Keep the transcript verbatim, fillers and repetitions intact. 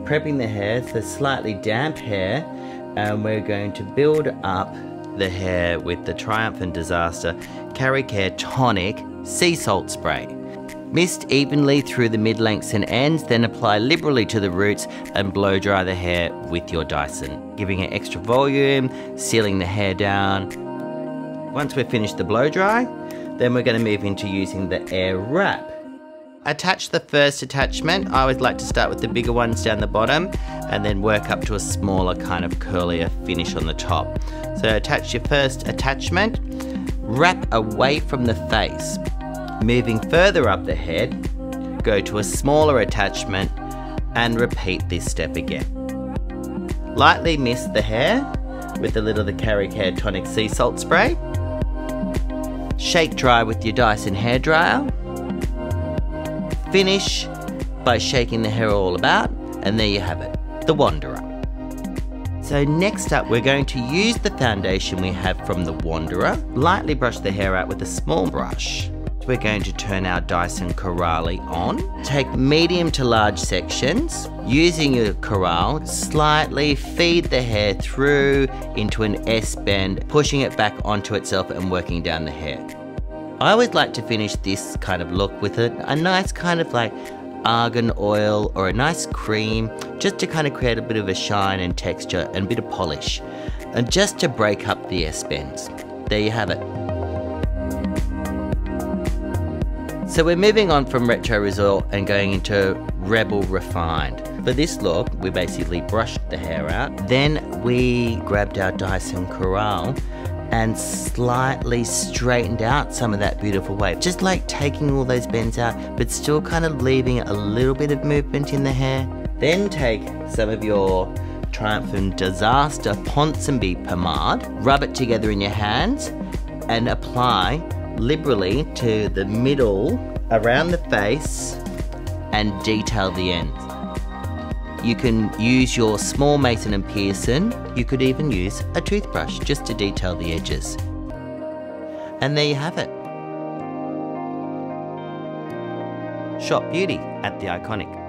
prepping the hair, so slightly damp hair, and we're going to build up the hair with the Triumph and Disaster Carry Care Tonic Sea Salt Spray. Mist evenly through the mid-lengths and ends, then apply liberally to the roots and blow dry the hair with your Dyson, giving it extra volume, sealing the hair down. Once we've finished the blow dry, then we're going to move into using the air wrap. Attach the first attachment. I always like to start with the bigger ones down the bottom and then work up to a smaller kind of curlier finish on the top. So attach your first attachment, wrap away from the face. Moving further up the head, go to a smaller attachment and repeat this step again. Lightly mist the hair with a little of the Carry Care Tonic Sea Salt Spray. Shake dry with your Dyson hairdryer. Finish by shaking the hair all about, and there you have it, the Wanderer. So next up, we're going to use the foundation we have from the Wanderer, lightly brush the hair out with a small brush. We're going to turn our Dyson Corrali on. Take medium to large sections. Using your corral, slightly feed the hair through into an S bend, pushing it back onto itself and working down the hair. I always like to finish this kind of look with a, a nice kind of like argan oil or a nice cream, just to kind of create a bit of a shine and texture and a bit of polish, and just to break up the S bends. There you have it. So we're moving on from Retro Resort and going into Rebel Refined. For this look, we basically brushed the hair out. Then we grabbed our Dyson Corral and slightly straightened out some of that beautiful wave. Just like taking all those bends out, but still kind of leaving a little bit of movement in the hair. Then take some of your Triumph and Disaster Ponsonby pomade, rub it together in your hands, and apply liberally to the middle, around the face, and detail the ends. You can use your small Mason and Pearson. You could even use a toothbrush just to detail the edges. And there you have it. Shop beauty at the Iconic.